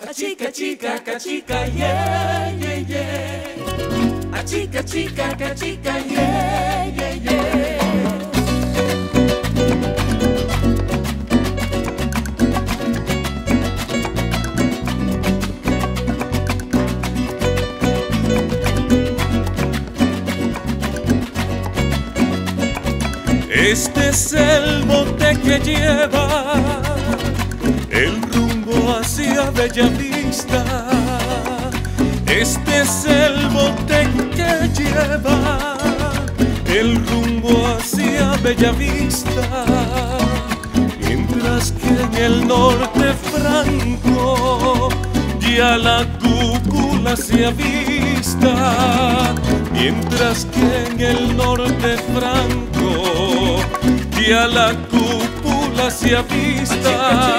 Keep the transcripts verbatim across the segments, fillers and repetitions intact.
A chica, chica, cachica, yeah, yeah, yeah. A chica, chica, cachica, yeah, yeah, yeah. Este es el bote que lleva el rumbo hacia Bellavista. Este es el bote que lleva el rumbo hacia Bellavista. Mientras que en el norte Franco ya la cúpula se avista. Mientras que en el norte Franco ya la cúpula se avista.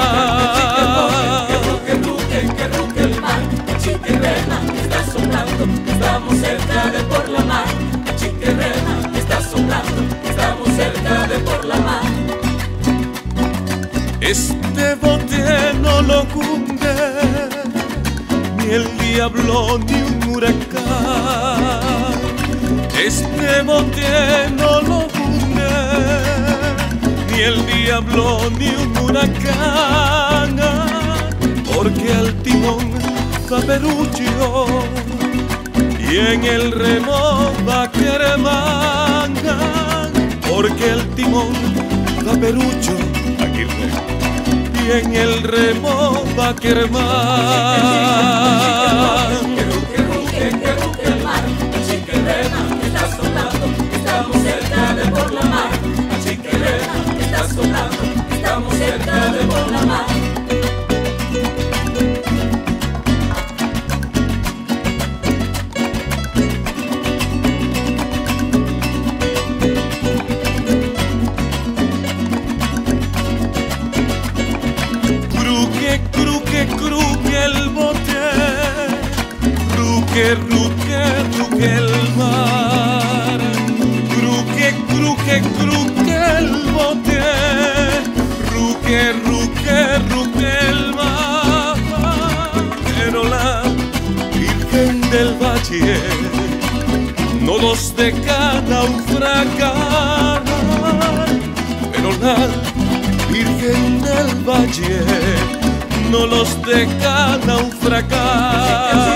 Que ruque, que ruque el mar, chiquirrena, está soplando, estamos cerca de por la mar. Chiquirrena, está soplando, estamos cerca de por la mar. Este bote no lo cunde ni el diablo ni un huracán. Este bote no lo hunde ni el diablo ni un huracán, porque al timón va Perucho y en el remo va Queremán, porque el timón va Perucho y en el remo va Queremán. Que ruque, ruque, que ruque el mar, chiquirrena, está soplando, estamos cerca de por la mar. Chiquirrena, está soplando, estamos cerca de por la mar. Cruque, cruque, cruque el bote, cruque, cruque, cruque el mar. Cruque, cruque, cruque el bote, cruque, cruque, cruque el mar. Pero la Virgen del Valle no los deja naufragar. Pero la Virgen del Valle no los deja naufragar.